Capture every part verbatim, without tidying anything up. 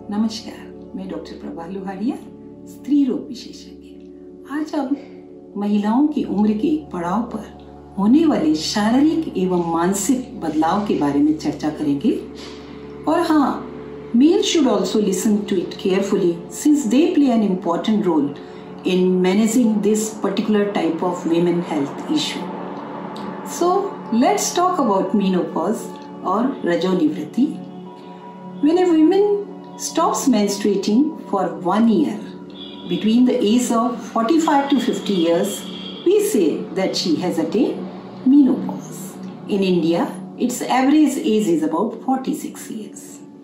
नमस्कार, मैं डॉक्टर प्रभा लोहारिया, स्त्री रोग विशेषज्ञ। आज हम महिलाओं की उम्र के एक पड़ाव पर होने वाले शारीरिक एवं मानसिक बदलाव के बारे में चर्चा करेंगे। और हाँ, male should also listen to it carefully since they play an important role in managing this particular type of women health issue. So let's talk about menopause or Rajonivritti. When a woman stops menstruating for one year between the age of forty-five to fifty years, we say that she has attained menopause. In India, its average age is about forty-six years.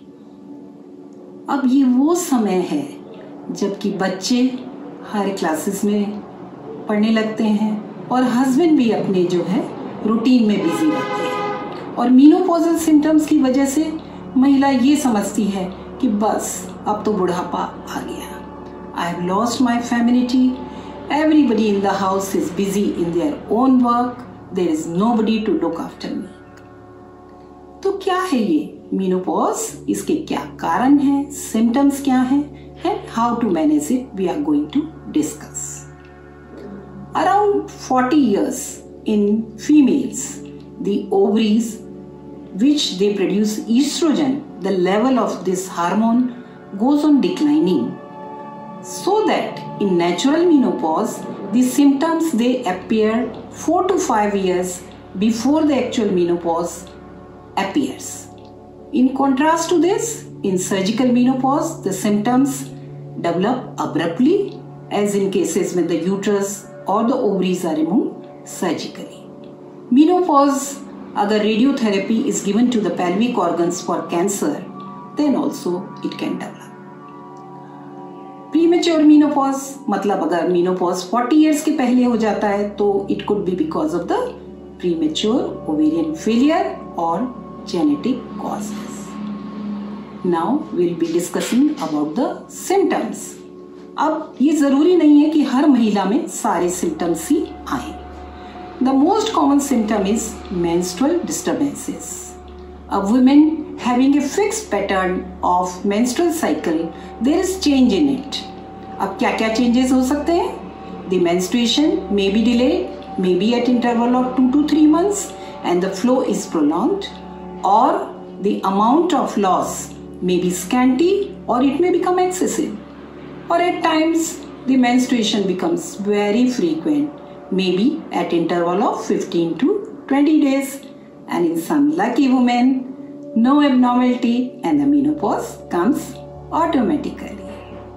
अब ये वो समय है जबकि बच्चे हर classes में पढ़ने लगते हैं और हस्बैंड भी अपने जो है रूटीन में बिजी रहते हैं। और मीनोपॉजल सिम्टम्स की वजह से महिला ये समझती है कि बस अब तो बुढ़ापा आ गया। I have lost my femininity, everybody in the house is busy in their own work, there is nobody to look after me. तो क्या है ये मीनोपॉज, इसके क्या कारण हैं, सिम्टम्स क्या हैं, and how to manage it we are going to discuss. Around forty years in females, the ovaries which they produce estrogen, the level of this hormone goes on declining, so that in natural menopause the symptoms they appear four to five years before the actual menopause appears. In contrast to this, in surgical menopause, the symptoms develop abruptly, as in cases when the uterus or the ovaries are removed surgically. Menopause, अगर radiotherapy is given to the pelvic organs for cancer, then also it can develop. Premature menopause, मतलब अगर menopause forty years के पहले हो जाता है तो it could be because of the premature ovarian failure or genetic causes. Now we'll be discussing about the symptoms. अब ये जरूरी नहीं है कि हर महिला में सारे symptoms ही आए. The most common symptom is menstrual disturbances. A woman having a fixed pattern of menstrual cycle, there is change in it. अब क्या क्या changes हो सकते हैं? The menstruation may be delayed, maybe at interval of two to three months, and the flow is prolonged, or the amount of loss may be scanty or it may become excessive, or at times the menstruation becomes very frequent, maybe at interval of fifteen to twenty days, and in some lucky women no abnormality and the menopause comes automatically.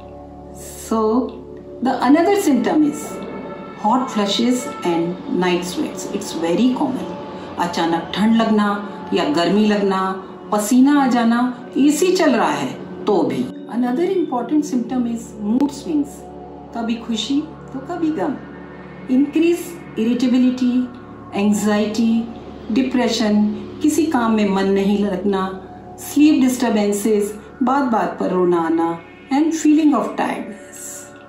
So the another symptom is hot flushes and night sweats. It's very common. अचानक ठंड लगना या गर्मी लगना, पसीना आ जाना, AC चल रहा है तो भी. Another important symptom is mood swings. कभी खुशी तो कभी गम. Increase irritability, anxiety, depression, किसी काम में मन नहीं लगना, sleep disturbances, बात बात पर रोना आना, and feeling of tiredness.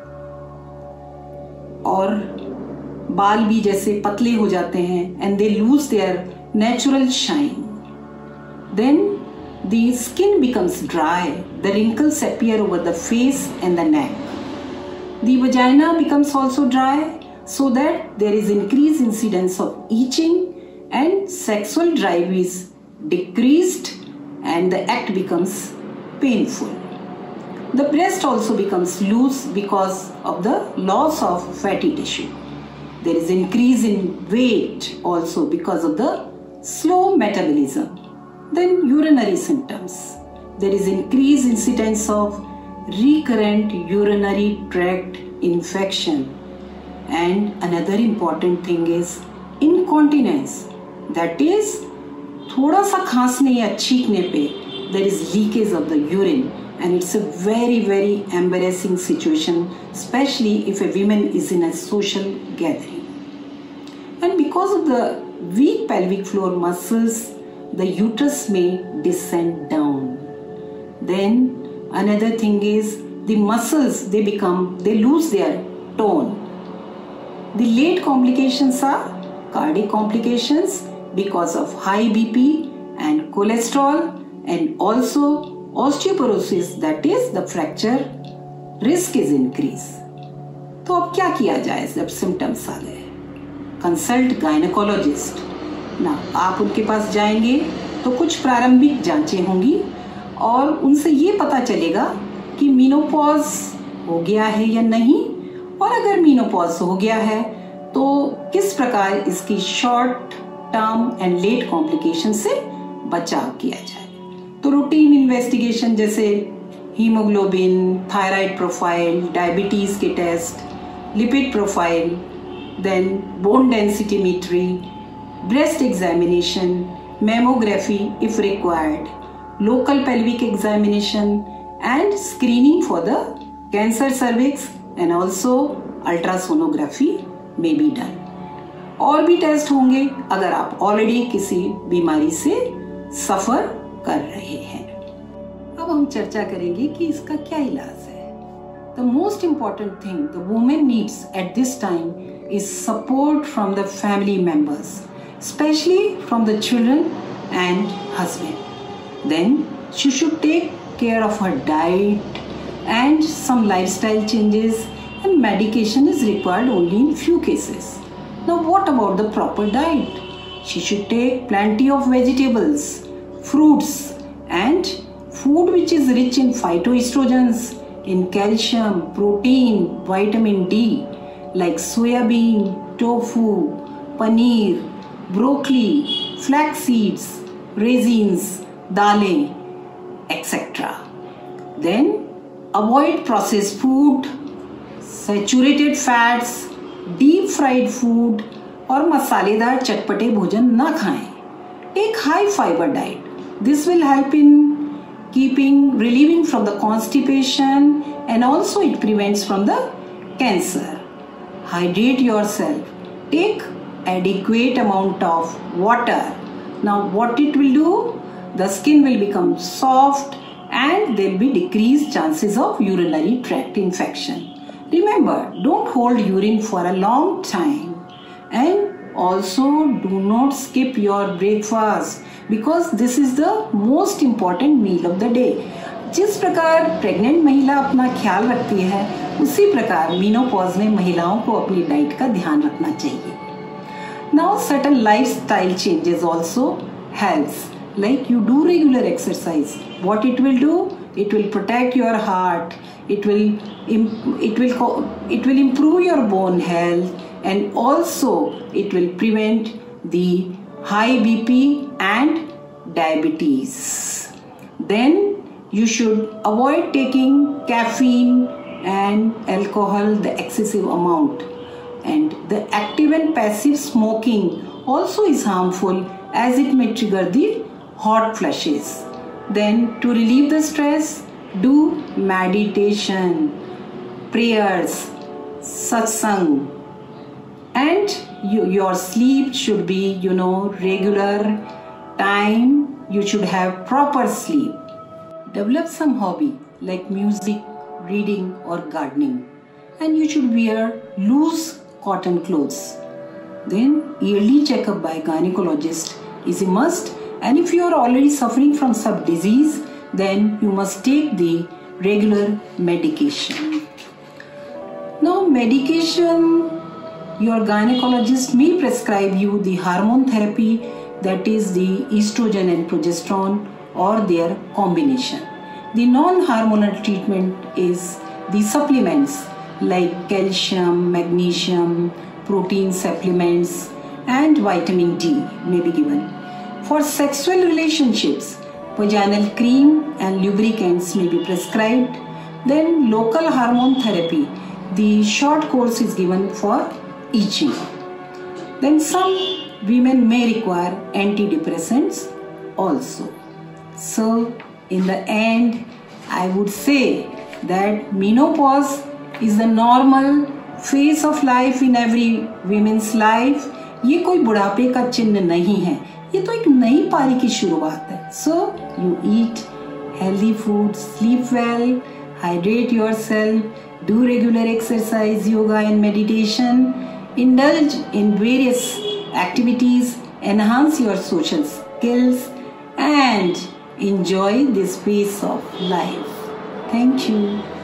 और बाल भी जैसे पतले हो जाते हैं and they lose their natural shine. Then the skin becomes dry, the wrinkles appear over the face and the neck. The vagina becomes also dry, so that there is increased incidence of itching and sexual drive is decreased and the act becomes painful. The breast also becomes loose because of the loss of fatty tissue. There is increase in weight also because of the slow metabolism. Then urinary symptoms. There is increased incidence of recurrent urinary tract infection. And another important thing is incontinence. That is, थोड़ा सा खांसने या छींकने पे there is leakage of the urine, and it's a very very embarrassing situation, especially if a woman is in a social gathering. And because of the weak pelvic floor muscles, the uterus may descend down. Then another thing is the muscles, they become, they lose their tone. The late complications are cardiac complications because of high B P and cholesterol, and also Osteoporosis, that is the fracture risk is increase. तो अब क्या किया जाए जब symptoms आ गए? Consult gynaecologist ना, आप उनके पास जाएंगे तो कुछ प्रारंभिक जांचें होंगी और उनसे ये पता चलेगा कि मीनोपॉज हो गया है या नहीं, और अगर मीनोपॉज हो गया है तो किस प्रकार इसकी short term and late complication से बचाव किया जाए। तो रूटीन इन्वेस्टिगेशन जैसे हीमोग्लोबिन, थायराइड प्रोफाइल, डायबिटीज के test, lipid profile, then bone densitometry, breast examination, mammography if required, local pelvic examination and screening for the cancer cervix and also ultrasonography may be done. और भी test होंगे अगर आप already किसी बीमारी से सफर कर रहे हैं। अब हम चर्चा करेंगे कि इसका क्या इलाज है। The most important thing the women needs at this time is support from the family members, specially from the children and husband. Then she should take care of her diet and some lifestyle changes, and medication is required only in few cases. Now what about the proper diet? She should take plenty of vegetables, fruits and food which is rich in phytoestrogens, in calcium, protein, vitamin D like soya bean, tofu, paneer, broccoli, flax seeds, raisins, dalein, et cetera. Then avoid processed food, saturated fats, deep fried food और मसालेदार चटपटे भोजन न खाएं. Take high fiber diet. This will help in keeping relieving from the constipation and also it prevents from the cancer. Hydrate yourself. Take adequate amount of water. Now what it will do? The skin will become soft and there will be decreased chances of urinary tract infection. Remember, don't hold urine for a long time, and also do not skip your breakfast because this is the most important meal of the day. जिस प्रकार pregnant महिला अपना ख्याल रखती है उसी प्रकार menopause में महिलाओं को अपनी डाइट का ध्यान रखना चाहिए. Now certain lifestyle changes also helps. Like you do regular exercise, what it will do? It will protect your heart. It will it will it will improve your bone health, and also it will prevent the high B P and diabetes. Then you should avoid taking caffeine and alcohol the excessive amount. And the active and passive smoking also is harmful as it may trigger the hot flushes. Then to relieve the stress, do meditation, prayers, satsang, and you, your sleep should be, you know, regular time. You should have proper sleep. Develop some hobby like music, reading or gardening, and you should wear loose cotton clothes. Then yearly checkup by gynecologist is a must. And if you are already suffering from some disease, then you must take the regular medication. Now medication, your gynecologist may prescribe you the hormone therapy, that is the estrogen and progesterone or their combination. The non-hormonal treatment is the supplements like calcium, magnesium, protein supplements and vitamin D may be given. For sexual relationships, vaginal cream and lubricants may be prescribed. Then local hormone therapy, the short course is given for itching. Then some women may require antidepressants also. So in the end, I would say that menopause is the normal phase of life in every woman's life. ये कोई बुढ़ापे का चिन्ह नहीं है, ये तो एक नई पारी की शुरुआत है. So you eat healthy food, sleep well, hydrate yourself, do regular exercise, yoga and meditation, indulge in various activities, enhance your social skills, and enjoy this phase of life. Thank you.